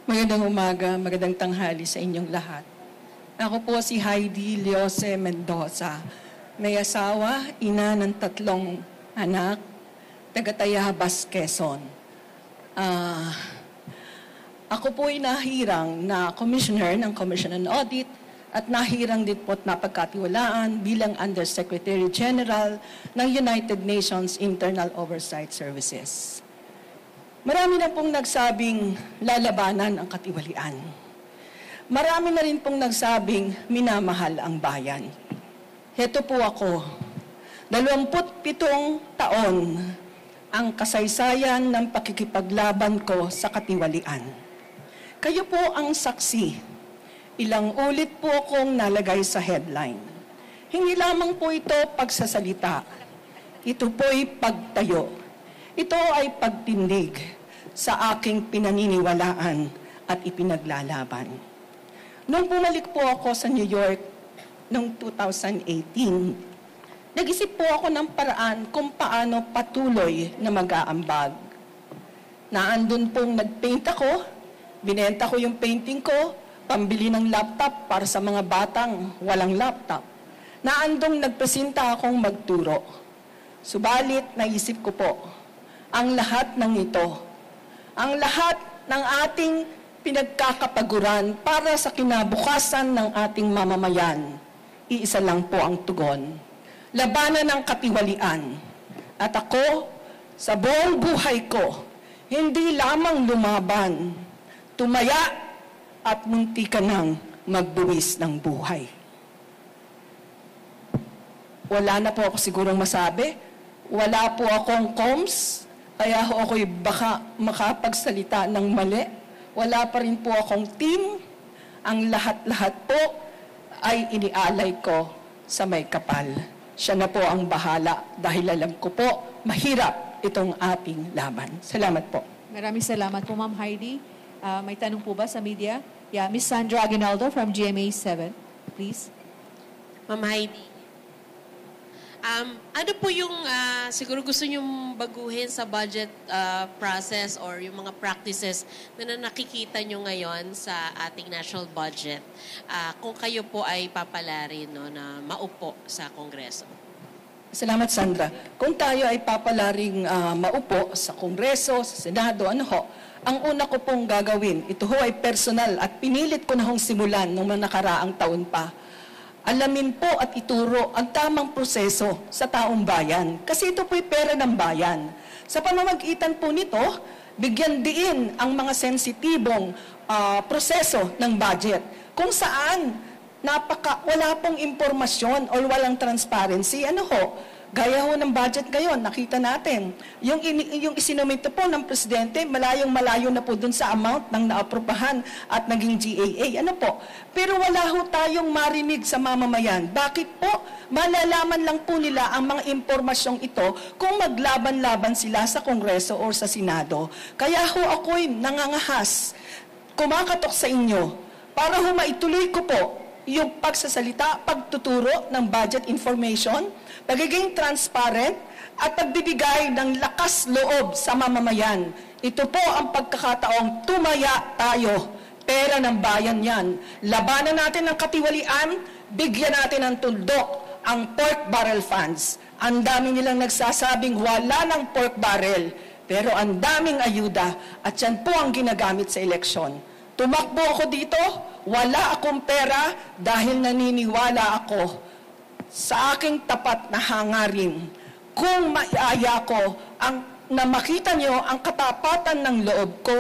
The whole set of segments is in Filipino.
Magandang umaga, magandang tanghali sa inyong lahat. Ako po si Heidi Leose Mendoza. May asawa, ina ng 3 anak, taga-Tayabas, Quezon. Ako po ay nahirang na commissioner ng Commission on Audit at nahirang din po at napagkatiwalaan bilang Undersecretary General ng United Nations Internal Oversight Services. Marami na pong nagsabing lalabanan ang katiwalian. Marami na rin pong nagsabing minamahal ang bayan. Heto po ako, 27 taon ang kasaysayan ng pakikipaglaban ko sa katiwalian. Kayo po ang saksi. Ilang ulit po akong nalagay sa headline. Hindi lamang po ito pagsasalita. Ito po'y pagtayo. Ito ay pagtindig sa aking pinaniniwalaan at ipinaglalaban. Nung bumalik po ako sa New York noong 2018, nag-isip po ako ng paraan kung paano patuloy na mag-aambag. Naandun pong nag-paint ako, binenta ko yung painting ko, pambili ng laptop para sa mga batang walang laptop. Naandong nagpresenta akong magturo. Subalit, naisip ko po, ang lahat ng ito, ang lahat ng ating pinagkakapaguran para sa kinabukasan ng ating mamamayan, iisa lang po ang tugon. Labanan ng katiwalian. At ako, sa buong buhay ko, hindi lamang lumaban, tumaya at muntikan ng magbuwis ng buhay. Wala na po ako sigurong masabi. Wala po akong comms. Kaya ako'y baka makapagsalita ng mali. Wala pa rin po akong team. Ang lahat-lahat po ay inialay ko sa may kapal. Siya na po ang bahala dahil alam ko po, mahirap itong ating laban. Salamat po. Maraming salamat po, Ma'am Heidi. May tanong po ba sa media? Yeah, Ms. Sandra Aguinaldo from GMA7, please. Ma'am Heidi. Ano po yung siguro gusto nyong baguhin sa budget process or yung mga practices na nakikita nyo ngayon sa ating national budget kung kayo po ay papalarin na maupo sa Kongreso? Salamat, Sandra. Kung tayo ay papalaring maupo sa Kongreso, sa Senado, ang una ko pong gagawin, ito ho ay personal at pinilit ko na hong simulan noong mga nakaraang taon pa. Alamin po at ituro ang tamang proseso sa taong bayan. Kasi ito po'y pera ng bayan. Sa pamamagitan po nito, bigyan diin ang mga sensitibong proseso ng budget. Kung saan wala pong impormasyon o walang transparency, gaya ho ng budget ngayon, nakita natin. Yung isinumito po ng Presidente, malayong-malayo na po dun sa amount ng naaprubahan at naging GAA. Pero wala ho tayong marinig sa mamamayan. Bakit po? Malalaman lang po nila ang mga impormasyong ito kung maglaban-laban sila sa Kongreso o sa Senado. Kaya ho ako'y nangangahas, kumakatok sa inyo, para ho maituloy ko po yung pagsasalita, pagtuturo ng budget information, pagiging transparent, at pagbibigay ng lakas loob sa mamamayan. Ito po ang pagkakataong tumaya tayo. Pera ng bayan yan. Labanan natin ang katiwalian, bigyan natin ng tuldok ang pork barrel funds. Ang dami nilang nagsasabing wala ng pork barrel, pero ang daming ayuda at yan po ang ginagamit sa eleksyon. Tumakbo ako dito, wala akong pera dahil naniniwala ako sa aking tapat na hangarin. Kung maiaya ko na makita nyo ang katapatan ng loob ko,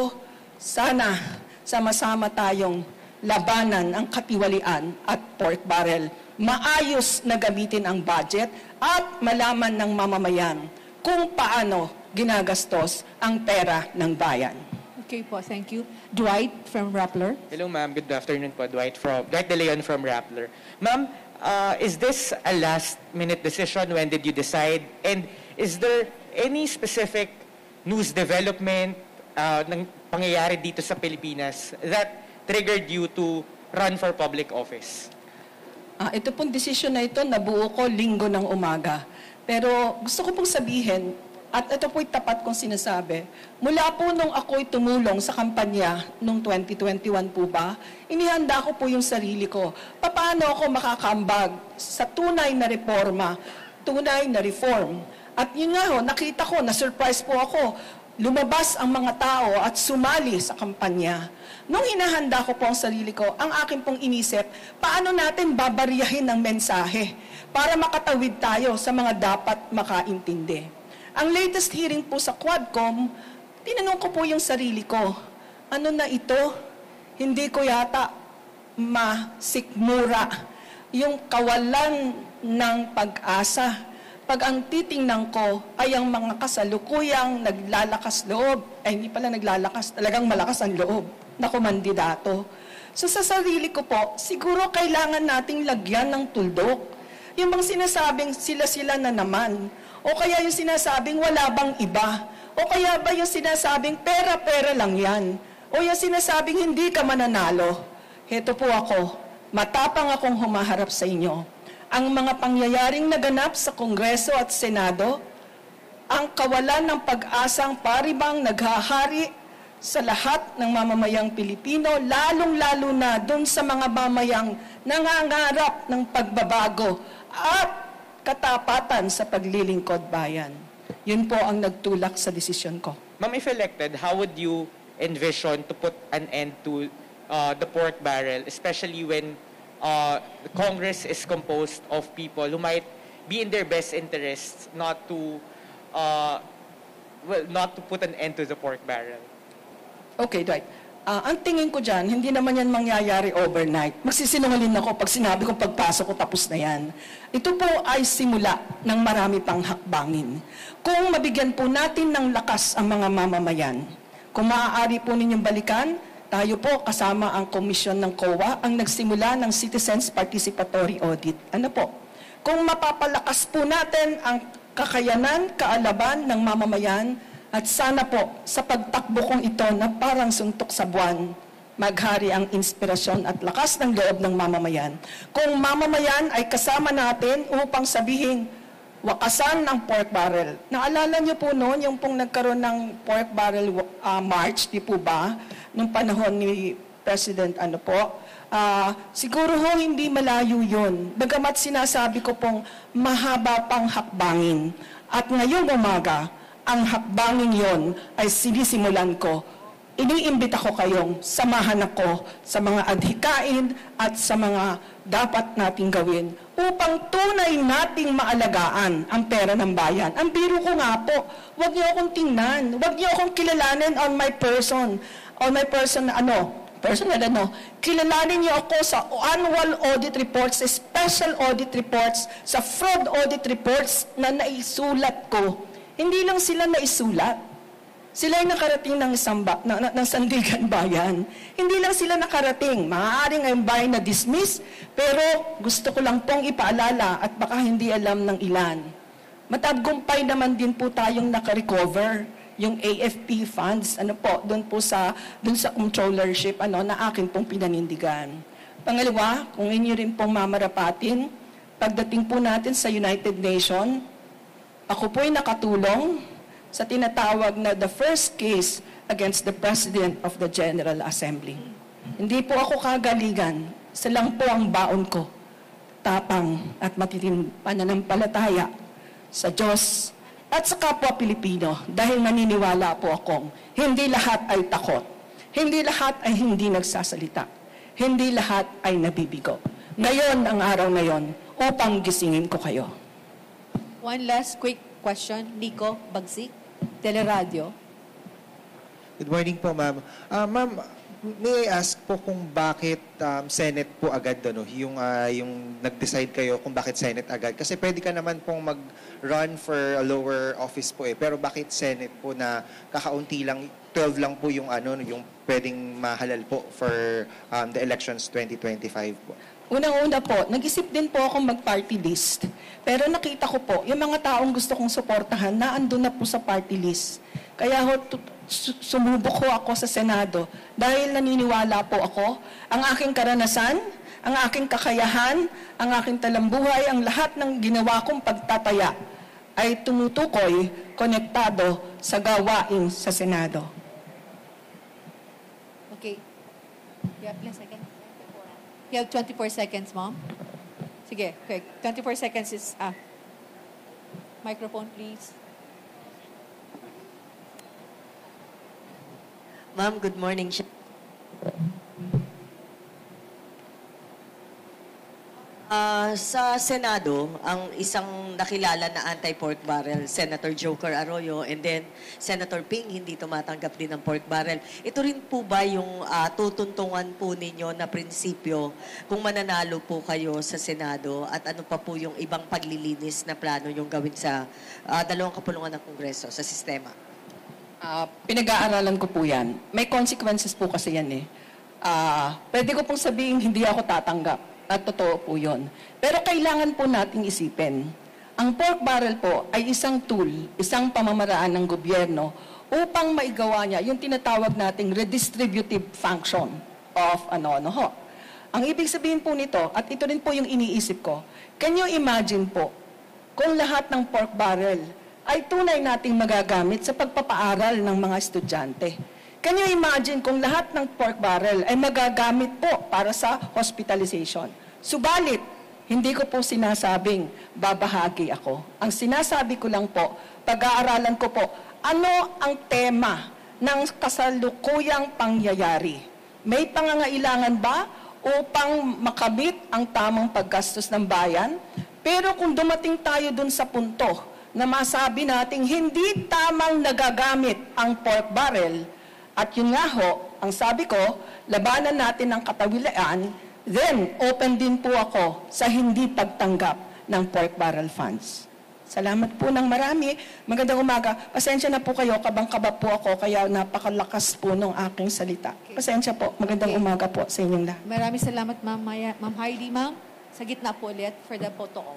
sana sama-sama tayong labanan ang katiwalian at pork barrel. Maayos na gamitin ang budget at malaman ng mamamayan kung paano ginagastos ang pera ng bayan. Okay po, thank you. Dwight from Rappler. Hello ma'am, good afternoon po. Dwight De Leon from Rappler. Ma'am, is this a last-minute decision? When did you decide? And is there any specific news development ng pangyayari dito sa Pilipinas that triggered you to run for public office? Ito pong desisyon na ito, nabuo ko linggo ng umaga. Pero gusto ko pong sabihin, At ito po'y tapat kong sinasabi. Mula po nung ako'y tumulong sa kampanya noong 2021 po ba, inihanda ko po yung sarili ko. Paano ako makakambag sa tunay na reforma, tunay na reform. At yun nga ho, nakita ko, na-surprise po ako, lumabas ang mga tao at sumali sa kampanya. Nung hinahanda ko po ang sarili ko, ang akin pong inisip, paano natin babariyahin ang mensahe para makatawid tayo sa mga dapat makaintindi. Ang latest hearing po sa Quadcom, tinanong ko po yung sarili ko, ano na ito? Hindi ko yata masikmura yung kawalan ng pag-asa. Pag ang titingnan ko ay ang mga kasalukuyang naglalakas loob, ay hindi pala naglalakas, talagang malakas ang loob na kumandidato. So sa sarili ko po, siguro kailangan nating lagyan ng tuldok. Yung bang sinasabing sila-sila na naman, o kaya yung sinasabing wala bang iba, o kaya ba yung sinasabing pera-pera lang yan, o yung sinasabing hindi ka mananalo. Heto po ako, matapang akong humaharap sa inyo. Ang mga pangyayaring naganap sa Kongreso at Senado, ang kawalan ng pag-asang paribang naghahari sa lahat ng mamamayang Pilipino, lalong-lalo na dun sa mga mamayang nangangarap ng pagbabago at katapatan sa paglilingkod bayan. Yun po ang nagtulak sa desisyon ko. Ma'am, if elected, how would you envision to put an end to the pork barrel, especially when the Congress is composed of people who might be in their best interests not to put an end to the pork barrel? Okay, right. Ang tingin ko dyan, hindi naman yan mangyayari overnight. Magsisinungaling ako pag sinabi kong pagpasok ko tapos na yan. Ito po ay simula ng marami pang hakbangin. Kung mabigyan po natin ng lakas ang mga mamamayan, kung maaari po ninyong balikan, tayo po kasama ang komisyon ng COA ang nagsimula ng Citizens Participatory Audit. Ano po? Kung mapapalakas po natin ang kakayanan, kaalaban ng mamamayan, at sana po sa pagtakbo kong ito na parang suntok sa buwan, maghari ang inspirasyon at lakas ng loob ng mamamayan. Kung mamamayan ay kasama natin upang sabihin, wakasan ng pork barrel. Naalala niyo po noon, yung pong nagkaroon ng pork barrel march, di po ba? Nung panahon ni President, siguro ho hindi malayo yun. Bagamat sinasabi ko pong mahaba pang hakbangin. At ngayong umaga, ang hakbangin yon ay sinisimulan ko. Iniimbita ko kayong samahan ako sa mga adhikain at sa mga dapat nating gawin upang tunay nating maalagaan ang pera ng bayan. Ang biro ko nga po, huwag niyo akong tingnan, huwag niyo akong kilalanin on my person. Kilalanin niyo ako sa annual audit reports, sa special audit reports, sa fraud audit reports na naisulat ko. Hindi lang sila naisulat. Sila ay nakarating ng Sandigan Bayan. Hindi lang sila nakarating. Maaaring ang bayan na dismiss, pero gusto ko lang pong ipaalala at baka hindi alam ng ilan. Matagumpay naman din po tayong nakarecover yung AFP funds, doon sa controllership, na akin pong pinanindigan. Pangalawa, kung inyo rin pong mamarapatin, pagdating po natin sa United Nations, ako po'y nakatulong sa tinatawag na the first case against the President of the General Assembly. Hindi po ako kagalingan. Isa lang po ang baon ko. Tapang at matitinding pananampalataya sa Diyos at sa kapwa Pilipino dahil naniniwala po akong hindi lahat ay takot. Hindi lahat ay hindi nagsasalita. Hindi lahat ay nabibigo. Ngayon ang araw na yon upang gisingin ko kayo. One last quick question. Nico Bagsik, Teleradio. Good morning po, ma'am. Ma'am, may I ask po kung bakit Senate po agad, yung nag-decide kayo kung bakit Senate agad? Kasi pwede ka naman pong mag-run for a lower office po pero bakit Senate po na kakaunti lang, 12 lang po yung pwedeng mahalal po for the elections 2025 po? Unang-una po, nag-isip din po akong mag-party list. Pero nakita ko po, yung mga taong gusto kong suportahan, naandun na po sa party list. Kaya sumubok ko ako sa Senado dahil naniniwala po ako, ang aking karanasan, ang aking kakayahan, ang aking talambuhay, ang lahat ng ginawa kong pagtataya ay tumutukoy, konektado sa gawain sa Senado. Okay. You have ilang seconds? You have 24 seconds, ma'am. Sige, okay. 24 seconds is, microphone, please. Ma'am, good morning. Sa Senado, ang isang nakilala na anti-pork barrel, Senator Joker Arroyo, and then Senator Ping, hindi tumatanggap din ng pork barrel. Ito rin po ba yung tutuntungan po ninyo na prinsipyo kung mananalo po kayo sa Senado at ano pa po yung ibang paglilinis na plano yung gawin sa dalawang kapulungan ng Kongreso sa sistema? Pinag-aaralan ko po yan. May consequences po kasi yan eh. Pwede ko pong sabihin hindi ako tatanggap. At totoo po yun. Pero kailangan po nating isipin. Ang pork barrel po ay isang tool, isang pamamaraan ng gobyerno upang maigawa niya yung tinatawag nating redistributive function of ano-ano. Ang ibig sabihin po nito, at ito rin po yung iniisip ko, can you imagine po kung lahat ng pork barrel ay tunay nating magagamit sa pagpapaaral ng mga estudyante? Can you imagine kung lahat ng pork barrel ay magagamit po para sa hospitalization? Subalit, hindi ko po sinasabing babahagi ako. Ang sinasabi ko lang po, pag-aaralan ko po, ano ang tema ng kasalukuyang pangyayari? May pangangailangan ba upang makamit ang tamang paggastos ng bayan? Pero kung dumating tayo dun sa punto na masabi nating hindi tamang nagagamit ang pork barrel, at yun nga ho, ang sabi ko, labanan natin ang katawilaan, then open din po ako sa hindi pagtanggap ng pork barrel funds. Salamat po ng marami. Magandang umaga. Pasensya na po kayo, kabang-kaba po ako, kaya napakalakas po ng aking salita. Pasensya po. Magandang umaga po sa inyong lahat. Maraming salamat, Ma'am Heidi, ma'am. Sa gitna po ulit for the protocol.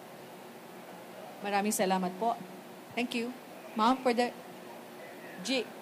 Maraming salamat po. Thank you. Ma'am, for the